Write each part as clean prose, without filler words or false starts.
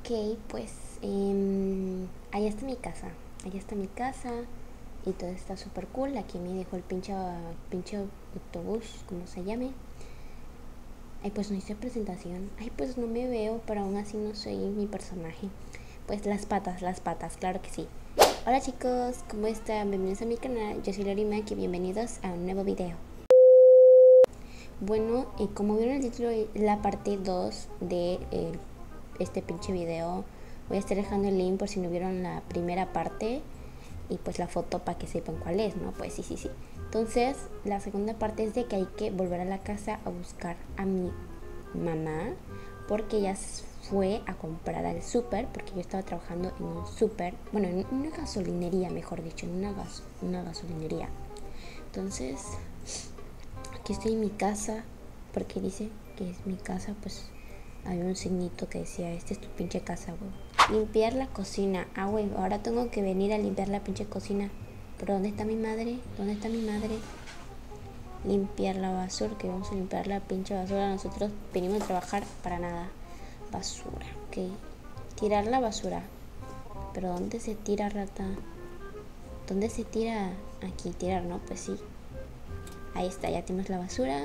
Ok, pues allá está mi casa. Allá está mi casa y todo está súper cool. Aquí me dejó el pinche autobús, como se llame. Ay, pues no hice presentación. Ay, pues no me veo, pero aún así no soy mi personaje. Pues las patas, claro que sí. Hola chicos, ¿cómo están? Bienvenidos a mi canal. Yo soy Lorima y bienvenidos a un nuevo video. Bueno, como vieron el título, la parte 2 de este pinche video. Voy a estar dejando el link por si no vieron la primera parte y pues la foto para que sepan cuál es, ¿no? Pues sí. Entonces, la segunda parte es de que hay que volver a la casa a buscar a mi mamá porque ella fue a comprar al súper, porque yo estaba trabajando en un súper, bueno, en una gasolinería, mejor dicho, en una gasolinería. Entonces, aquí estoy en mi casa, porque dice que es mi casa, pues había un signito que decía, esta es tu pinche casa, güey. Limpiar la cocina. Ah, güey, ahora tengo que venir a limpiar la pinche cocina. ¿Pero dónde está mi madre? ¿Dónde está mi madre? Limpiar la basura, que vamos a limpiar la pinche basura. Nosotros venimos a trabajar para nada. Basura, ok. Tirar la basura. ¿Pero dónde se tira, rata? ¿Dónde se tira? Aquí, tirar, ¿no? Pues sí. Ahí está, ya tenemos la basura.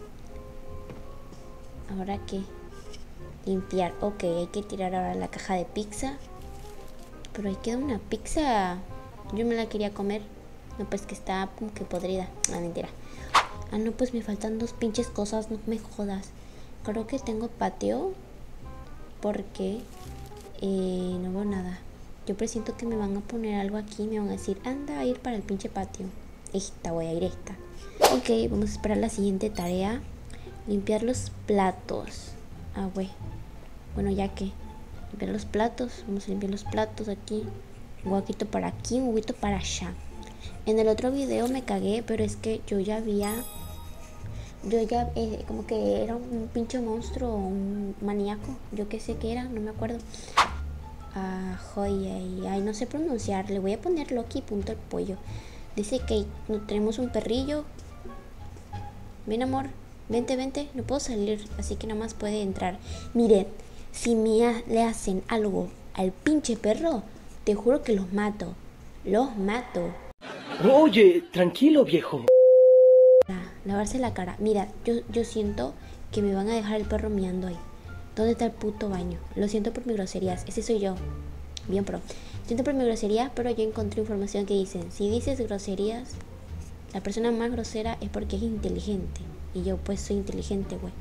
¿Ahora qué? Limpiar, ok, hay que tirar ahora la caja de pizza. Pero ahí queda una pizza. Yo me la quería comer. No, pues que está como que podrida. Ah, mentira. Ah, no, pues me faltan dos pinches cosas. No me jodas. Creo que tengo patio. Porque no veo nada. Yo presiento que me van a poner algo aquí. Me van a decir, anda a ir para el pinche patio. Esta, voy a ir esta. Ok, vamos a esperar la siguiente tarea. Limpiar los platos. Ah, güey. Bueno, ya que limpiar los platos. Vamos a limpiar los platos aquí. Un huequito para aquí, un huequito para allá. En el otro video me cagué, pero es que yo ya como que era un pinche monstruo, un maníaco. Yo qué sé qué era, no me acuerdo. Ay, no sé pronunciar. Le voy a poner Loki punto el pollo. Dice que tenemos un perrillo. Ven, amor, vente, no puedo salir, así que nada más puede entrar. Miren, si le hacen algo al pinche perro, te juro que los mato. Oye, tranquilo, viejo. Lavarse la cara. Mira, yo siento que me van a dejar el perro miando ahí. ¿Dónde está el puto baño? Lo siento por mis groserías, ese soy yo. Bien pro. Siento por mi grosería, pero yo encontré información que dicen, si dices groserías, la persona más grosera es porque es inteligente. Y yo pues soy inteligente, güey.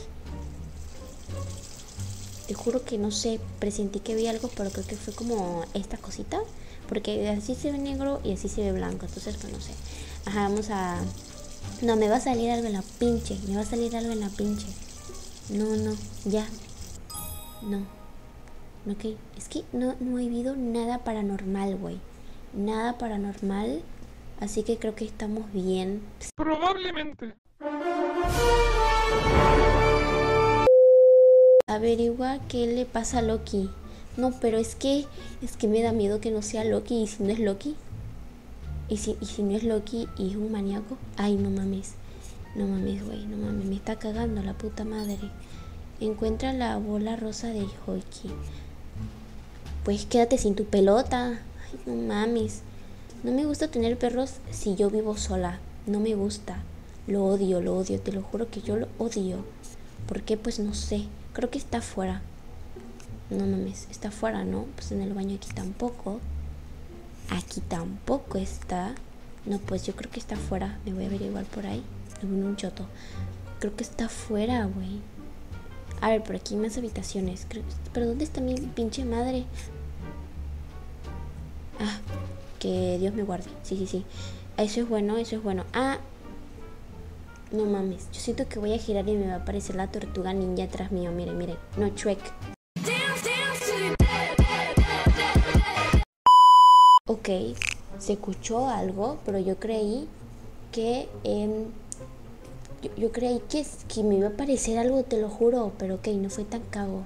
Te juro que no sé, presentí que vi algo, pero creo que fue como esta cosita. Porque así se ve negro y así se ve blanco. Entonces pues no sé. Ajá, vamos a... No, me va a salir algo en la pinche. No, ya. No. Ok, es que no he visto nada paranormal, güey. Nada paranormal. Así que creo que estamos bien. Probablemente. Averigua qué le pasa a Loki. No, pero es que me da miedo que no sea Loki. ¿Y si no es Loki? ¿Y si no es Loki y es un maníaco? Ay, no mames, güey, no mames. Me está cagando la puta madre. Encuentra la bola rosa de Hoiki. Pues quédate sin tu pelota. Ay, no mames. No me gusta tener perros si yo vivo sola. No me gusta. Lo odio. Te lo juro que yo lo odio. ¿Por qué? Pues no sé. Creo que está afuera. No mames, está afuera, ¿no? Pues en el baño aquí tampoco. Aquí tampoco está. No, pues yo creo que está afuera. Me voy a averiguar por ahí. En un choto. Creo que está afuera, güey. A ver, por aquí hay más habitaciones. Pero ¿dónde está mi pinche madre? Ah, que Dios me guarde. Sí. Eso es bueno. Ah, no mames. Yo siento que voy a girar y me va a aparecer la tortuga ninja atrás mío. Miren. No, Shrek. Ok, se escuchó algo, pero yo creí que yo creí que me iba a aparecer algo, te lo juro, pero ok, no fue tan cago.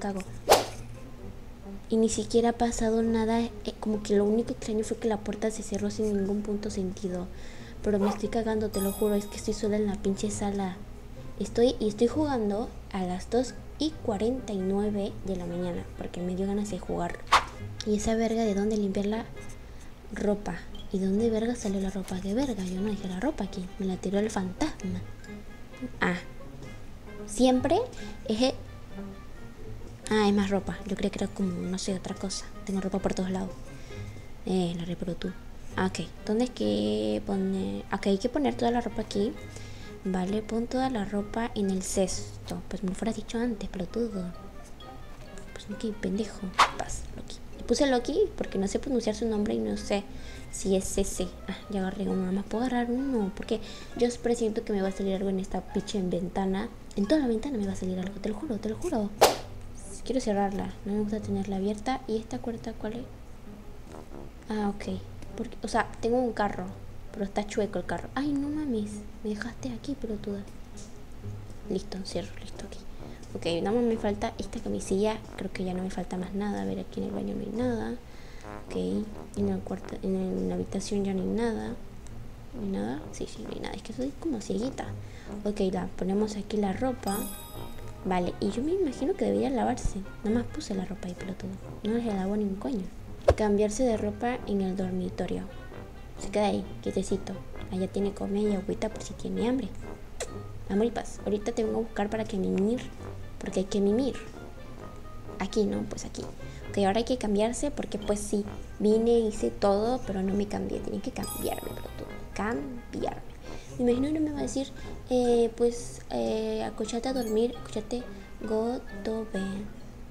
Y ni siquiera ha pasado nada, como que lo único extraño fue que la puerta se cerró sin ningún punto sentido. Pero me estoy cagando, te lo juro, es que estoy sola en la pinche sala. Estoy jugando a las 2 2:49 de la mañana, porque me dio ganas de jugar. Y esa verga de dónde limpiar la ropa. ¿Y dónde verga salió la ropa? ¿Qué verga? Yo no dejé la ropa aquí. Me la tiró el fantasma. Ah. Siempre es... Ah, es más ropa. Yo creí que era como, no sé, otra cosa. Tengo ropa por todos lados. La repro tú. Ah, ok. ¿Dónde es que pone? Ok, hay que poner toda la ropa aquí. Vale, pon toda la ropa en el cesto. Pues me lo fueras dicho antes, pelotudo. Pues aquí, pendejo. Paz, Loki. Le puse Loki porque no sé pronunciar su nombre y no sé si es ese. Ah, ya agarré uno. Nada más puedo agarrar uno. Porque yo presiento que me va a salir algo en esta pinche ventana. En toda la ventana me va a salir algo. Te lo juro, te lo juro. Quiero cerrarla. No me gusta tenerla abierta. ¿Y esta puerta cuál es? Ah, ok. Porque, o sea, tengo un carro. Pero está chueco el carro. Ay, no mames. Me dejaste aquí, pelotuda. Listo, cierro, listo aquí. Ok, nada más me falta esta camisilla. Creo que ya no me falta más nada. A ver, aquí en el baño no hay nada. Ok, en el cuarto, en la habitación ya no hay nada. ¿No hay nada? Sí, no hay nada. Es que soy como cieguita. Ok, la ponemos aquí la ropa. Vale, y yo me imagino que debería lavarse. Nada más puse la ropa ahí, pelotudo. No les lavo ni un coño. Cambiarse de ropa en el dormitorio. Se queda ahí, quietecito. Allá tiene comida y agüita por si tiene hambre. Amor y paz. Ahorita te vengo a buscar para que mimir. Porque hay que mimir. Aquí, ¿no? Pues aquí. Ok, ahora hay que cambiarse porque pues sí. Vine, hice todo, pero no me cambié. Tenía que cambiarme, pelotudo. Cambiarme. Me imagino que me va a decir, acóchate a dormir. Acóchate, go to bed.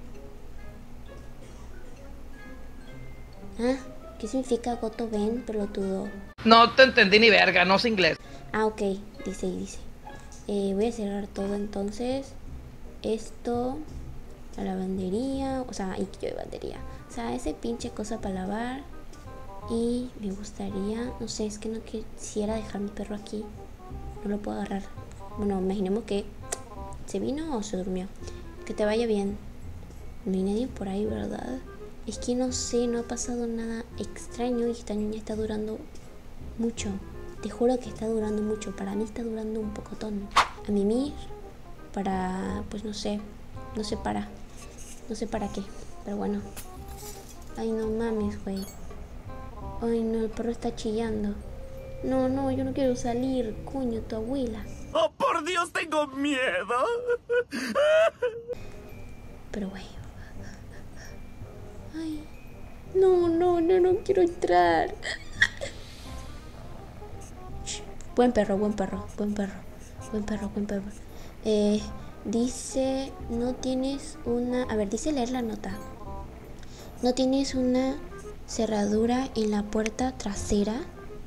Ah, ¿qué significa go to bed, pelotudo? No te entendí ni verga, no sé inglés. Ah, ok, dice. Voy a cerrar todo entonces. Esto, la lavandería, o sea, y yo de lavandería. O sea, ese pinche cosa para lavar. Y me gustaría, no sé, es que no quisiera dejar mi perro aquí. No lo puedo agarrar. Bueno, imaginemos que se vino o se durmió. Que te vaya bien. No hay nadie por ahí, ¿verdad? Es que no sé, no ha pasado nada extraño y esta niña está durando mucho. Te juro que está durando mucho. Para mí está durando un pocotón. A mimir, para, pues no sé para qué. Pero bueno. Ay, no mames, güey. Ay, no, el perro está chillando. No, yo no quiero salir, coño, tu abuela. ¡Oh, por Dios, tengo miedo! Pero, güey. Ay. No quiero entrar. Buen perro. Dice, no tienes una... A ver, dice leer la nota. No tienes una cerradura en la puerta trasera.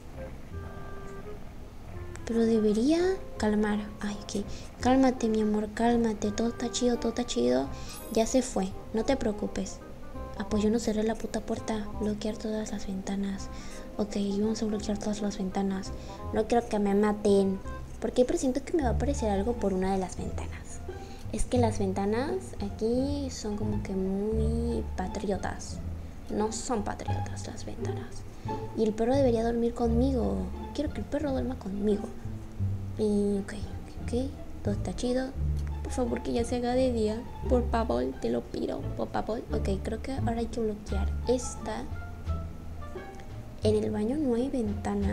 Pero debería calmar. Ay, ok. Cálmate, mi amor, cálmate. Todo está chido. Ya se fue. No te preocupes. Ah, pues yo no cerré la puta puerta. Bloquear todas las ventanas. Ok, vamos a bloquear todas las ventanas. No quiero que me maten. Porque presiento que me va a aparecer algo por una de las ventanas. Es que las ventanas aquí son como que muy patriotas. No son patriotas las ventanas. Y el perro debería dormir conmigo. Quiero que el perro duerma conmigo. Y ok. Todo está chido. Por favor, que ya se haga de día. Por favor, te lo pido. Por favor. Ok, creo que ahora hay que bloquear esta. En el baño no hay ventana.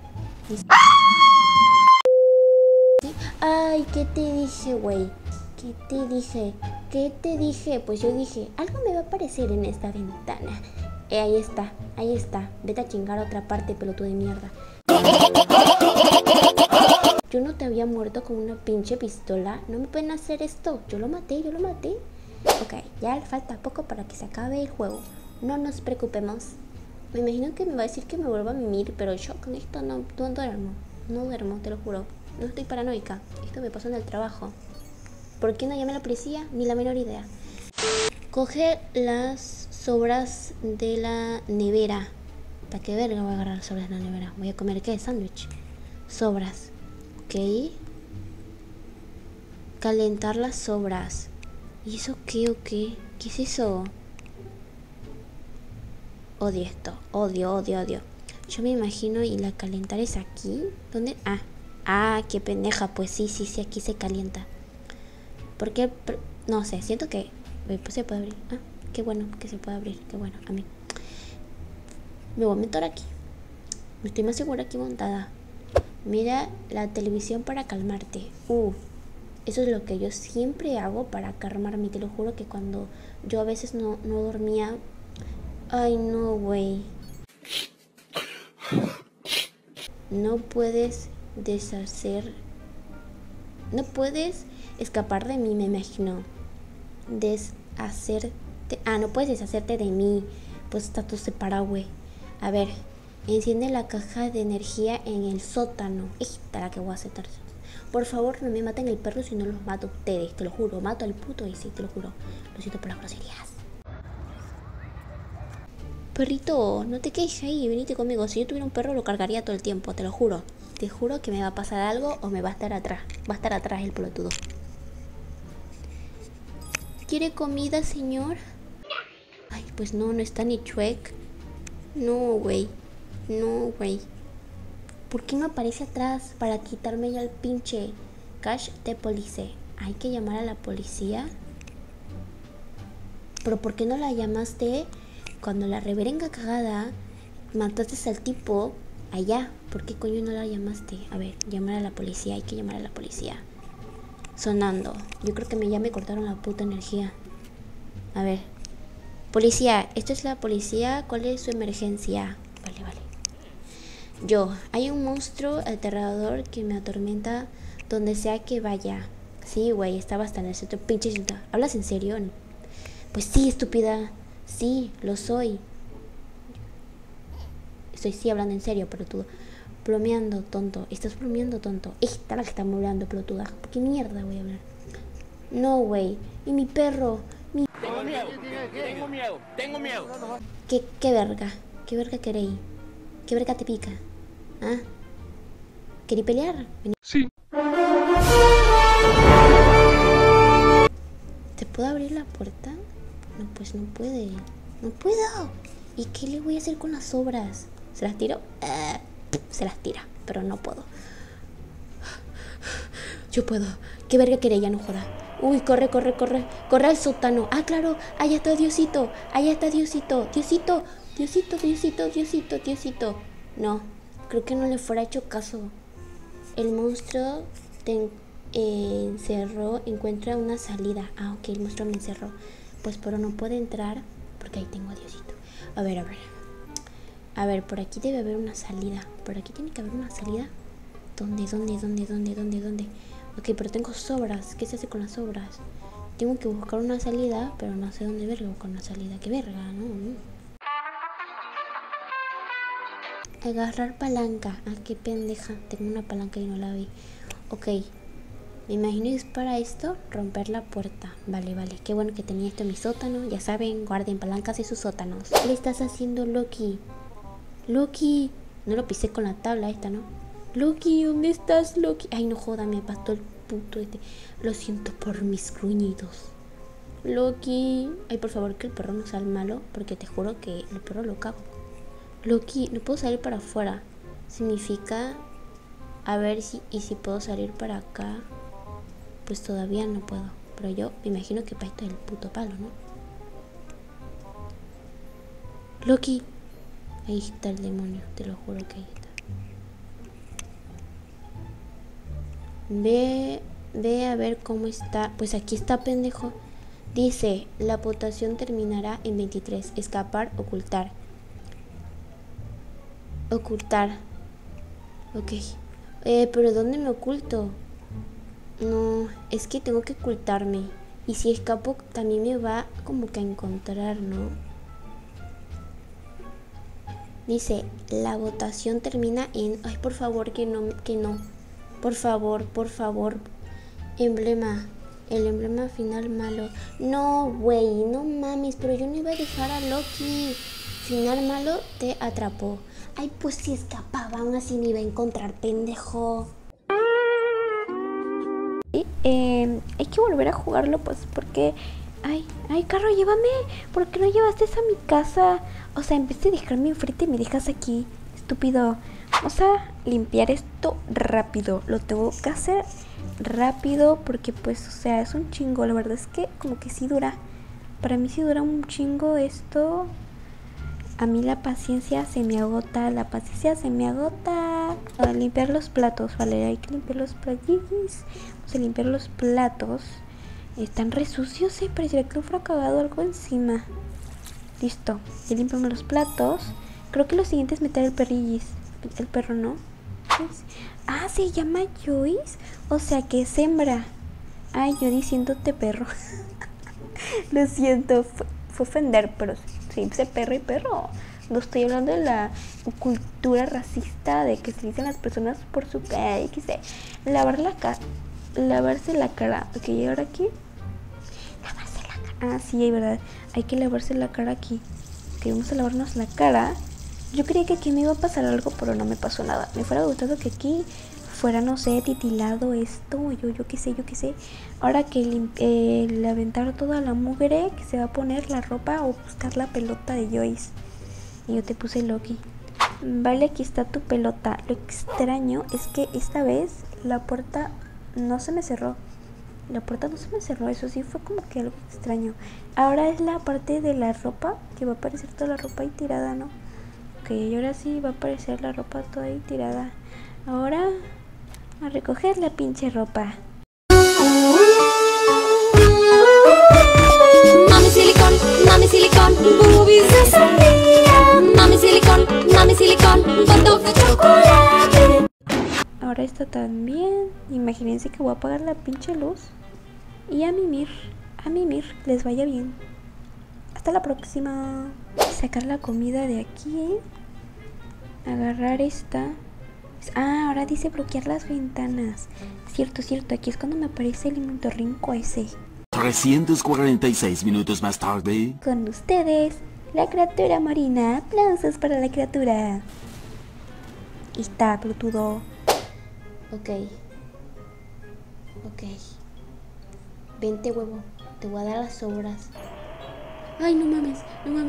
Ay, ¿qué te dije, güey? ¿Qué te dije? Pues yo dije, algo me va a aparecer en esta ventana. Ahí está. Vete a chingar a otra parte, pelotudo de mierda. Yo no te había muerto con una pinche pistola. No me pueden hacer esto. Yo lo maté. Ok, ya falta poco para que se acabe el juego. No nos preocupemos. Me imagino que me va a decir que me vuelva a mimir, pero yo con esto no duermo. No duermo, te lo juro. No estoy paranoica. Esto me pasó en el trabajo. ¿Por qué no llamé a la policía? Ni la menor idea. Coge las sobras de la nevera. ¿Para qué verga voy a agarrar sobras de la nevera? ¿Voy a comer qué? Sándwich. Sobras. Ok. Calentar las sobras. ¿Y eso qué o qué? ¿Qué es eso? Odio esto. Odio. Yo me imagino y la calentar es aquí. ¿Dónde? Ah, qué pendeja. Pues sí, aquí se calienta. ¿Por qué No sé, siento que... Pues se puede abrir. Ah, qué bueno que se puede abrir. Qué bueno, a mí. Me voy a meter aquí. Me estoy más segura aquí montada. Mira la televisión para calmarte. Eso es lo que yo siempre hago para calmarme. Te lo juro que cuando yo a veces no dormía... Ay, no, güey. No puedes deshacer... No puedes escapar de mí, me imagino. Deshacerte... Ah, no puedes deshacerte de mí. Pues está todo separado, güey. A ver, enciende la caja de energía en el sótano. Esta la que voy a aceptar. Por favor, no me maten el perro si no los mato a ustedes. Te lo juro, mato al puto y sí, te lo juro. Lo siento por las groserías. Perrito, no te quedes ahí, venite conmigo. Si yo tuviera un perro lo cargaría todo el tiempo, te lo juro. Te juro que me va a pasar algo o me va a estar atrás. Va a estar atrás el pelotudo. ¿Quiere comida, señor? Ay, pues no está ni chuec. No, güey. No, güey. ¿Por qué no aparece atrás para quitarme ya el pinche cash de police? Hay que llamar a la policía. ¿Pero por qué no la llamaste cuando la reverenda cagada mataste al tipo allá? ¿Por qué coño no la llamaste? A ver, llamar a la policía. Hay que llamar a la policía. Sonando. Yo creo que ya me cortaron la puta energía. A ver. Policía, esto es la policía. ¿Cuál es su emergencia? Vale. Hay un monstruo aterrador que me atormenta donde sea que vaya. Sí, güey, estaba hasta en el centro. Pinche ciudad. ¿Hablas en serio? Pues sí, estúpida. Sí, lo soy. Estoy sí hablando en serio, pelotudo. Bromeando, tonto. Estás bromeando, tonto. Esta la que está bromeando, pelotuda. ¿Por qué mierda voy a hablar? No, güey. Y mi perro. Tengo miedo. ¿Qué verga? ¿Qué verga queréis? ¿Qué verga te pica? ¿Ah? ¿Querí pelear? Sí. ¿Te puedo abrir la puerta? No, pues no puede. No puedo. ¿Y qué le voy a hacer con las sobras? ¿Se las tiro? Se las tira, pero no puedo. Yo puedo. ¿Qué verga queréis? Ya no joda. Uy, corre. Corre al sótano. Ah, claro. Allá está Diosito. Diosito. No, creo que no le fuera hecho caso. El monstruo te encerró. Encuentra una salida. Ah, ok, el monstruo me encerró. Pues pero no puede entrar porque ahí tengo a Diosito. A ver. A ver, por aquí debe haber una salida. Por aquí tiene que haber una salida. ¿Dónde? Ok, pero tengo sobras. ¿Qué se hace con las sobras? Tengo que buscar una salida, pero no sé dónde verga buscar una salida. ¿Qué verga? No. Agarrar palanca. Ah, qué pendeja. Tengo una palanca y no la vi. Ok. Me imagino que es para esto romper la puerta. Vale. Qué bueno que tenía esto en mi sótano. Ya saben, guarden palancas en sus sótanos. ¿Qué le estás haciendo, Loki? Loki. No lo pisé con la tabla esta, ¿no? Loki, ¿dónde estás, Loki? Ay, no joda, me apastó el puto este. Lo siento por mis gruñidos. Loki. Ay, por favor, que el perro no sea el malo, porque te juro que el perro lo cago. Loki, no puedo salir para afuera. Significa... A ver si puedo salir para acá. Pues todavía no puedo. Pero yo me imagino que para esto es el puto palo, ¿no? Loki. Ahí está el demonio, te lo juro que ahí está. Ve a ver cómo está. Pues aquí está, pendejo. Dice, la votación terminará en 23. Escapar, ocultar. Ok. Pero ¿dónde me oculto? No, es que tengo que ocultarme. Y si escapo también me va como que a encontrar, ¿no? Dice, la votación termina en... Ay, por favor, que no. Por favor. Emblema. El emblema final malo. No, güey, no mames, pero yo no iba a dejar a Loki. Final malo, te atrapó. Ay, pues si escapaba, aún así me iba a encontrar, pendejo. Hay que volver a jugarlo, pues, porque... Ay, carro, llévame. ¿Por qué no llevaste eso a mi casa? O sea, en vez de dejarme enfrente, me dejas aquí. Estúpido. Vamos a limpiar esto rápido. Lo tengo que hacer rápido porque pues, o sea, es un chingo. La verdad es que como que sí dura. Para mí sí dura un chingo esto. A mí la paciencia se me agota, la paciencia se me agota. A limpiar los platos, vale, hay que limpiar los platos. Vamos a limpiar los platos. Están re sucios, pareciera que le fuera cagado algo encima. Listo, ya limpiamos los platos. Creo que lo siguiente es meter el perrillis. El perro, ¿no? Ah, se llama Joyce. O sea que es hembra. Ay, yo diciéndote perro. Lo siento, fue ofender, pero sí, dice perro y perro. No estoy hablando de la cultura racista de que se dicen las personas por su cara. ¿Qué sé? Lavarse la cara. Ok, ¿y ahora aquí? Lavarse la cara. Ah, sí, es verdad. Hay que lavarse la cara aquí. Ok, vamos a lavarnos la cara. Yo creía que aquí me iba a pasar algo, pero no me pasó nada. Me fuera gustado que aquí fuera, no sé, titilado esto, yo qué sé. Ahora que el aventar toda la mugre que se va a poner la ropa o buscar la pelota de Joyce. Y yo te puse Loki. Vale, aquí está tu pelota. Lo extraño es que esta vez la puerta no se me cerró. Eso sí fue como que algo extraño. Ahora es la parte de la ropa, que va a aparecer toda la ropa ahí tirada, ¿no? Ok, y ahora sí va a aparecer la ropa toda ahí tirada. Ahora a recoger la pinche ropa. Mami silicón, boobies de sandía. Mami silicón, botox de chocolate. Ahora esto también. Imagínense que voy a apagar la pinche luz. Y a mimir, les vaya bien. Hasta la próxima. Sacar la comida de aquí. Agarrar esta. Ah, ahora dice bloquear las ventanas. Cierto, aquí es cuando me aparece el ornitorrinco ese. 346 minutos más tarde. Con ustedes, la criatura marina. Aplausos para la criatura. Y está, pelotudo. Ok. Vente, huevo. Te voy a dar las sobras. Ay, no mames.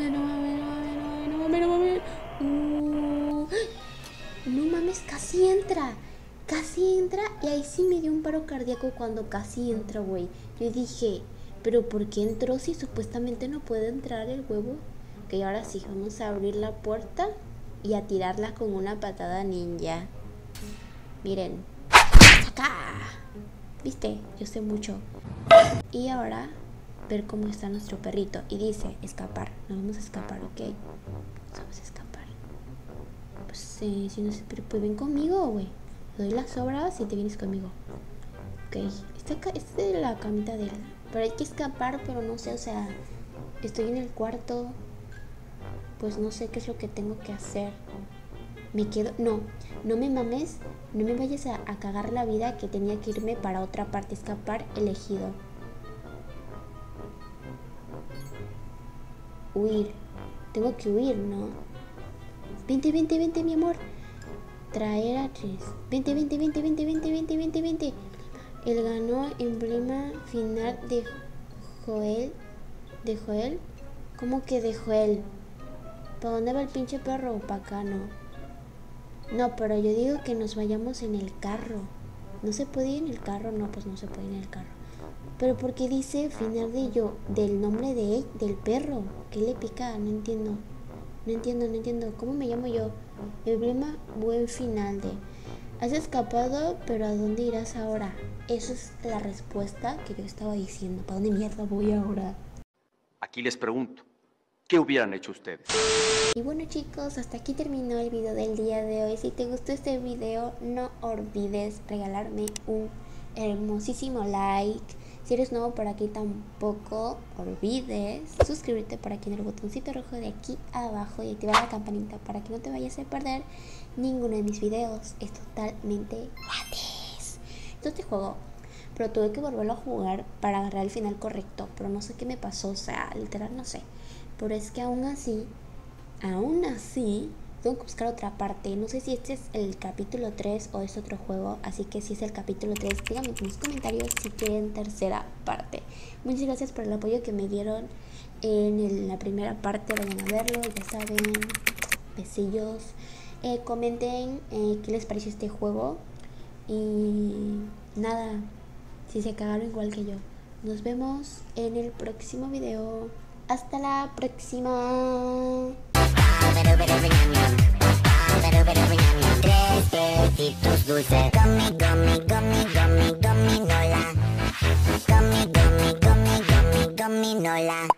No mames, casi entra. Y ahí sí me dio un paro cardíaco cuando casi entra, güey. Yo dije, ¿pero por qué entró si supuestamente no puede entrar el huevo? Ok, ahora sí, vamos a abrir la puerta y a tirarla con una patada ninja. Miren. ¡Acá! ¿Viste? Yo sé mucho. Y ahora, ver cómo está nuestro perrito. Y dice, escapar. Nos vamos a escapar, ¿ok? Vamos a escapar. Pues si no sé, pero pues ven conmigo, güey. Te doy las sobras y te vienes conmigo. Ok, esta es la camita de él. Pero hay que escapar, pero no sé, o sea, estoy en el cuarto. Pues no sé qué es lo que tengo que hacer. Me quedo, no me mames, no me vayas a cagar la vida que tenía que irme para otra parte. Escapar elegido. Huir. Tengo que huir, ¿no? Vente, mi amor. Traer a 3. Vente. Él ganó emblema final de Joel. ¿De Joel? ¿Cómo que de Joel? ¿Para dónde va el pinche perro? Para acá, no. No, pero yo digo que nos vayamos en el carro. ¿No se puede ir en el carro? No, pues no se puede ir en el carro. Pero ¿por qué dice final de yo? Del nombre de él, del perro. ¿Qué le pica? No entiendo. ¿Cómo me llamo yo? Emblema buen final de... Has escapado, pero ¿a dónde irás ahora? Esa es la respuesta que yo estaba diciendo. ¿Para dónde mierda voy ahora? Aquí les pregunto, ¿qué hubieran hecho ustedes? Y bueno, chicos, hasta aquí terminó el video del día de hoy. Si te gustó este video, no olvides regalarme un hermosísimo like. Si eres nuevo por aquí, tampoco olvides suscribirte por aquí en el botoncito rojo de aquí abajo y activar la campanita para que no te vayas a perder ninguno de mis videos. Es totalmente gratis. Este juego, pero tuve que volverlo a jugar para agarrar el final correcto, pero no sé qué me pasó, o sea, literal no sé. Pero es que aún así tengo que buscar otra parte. No sé si este es el capítulo 3 o es otro juego. Así que si es el capítulo 3, díganme en los comentarios si quieren tercera parte. Muchas gracias por el apoyo que me dieron en la primera parte. Vayan a verlo, ya saben. Besillos. Comenten qué les pareció este juego. Y nada, si se cagaron igual que yo. Nos vemos en el próximo video. Hasta la próxima. Tres besitos dulces. Gummy, gummy, gummy, gummy, gummy, nola. Gummy, gummy, gummy, gummy, gummy, nola.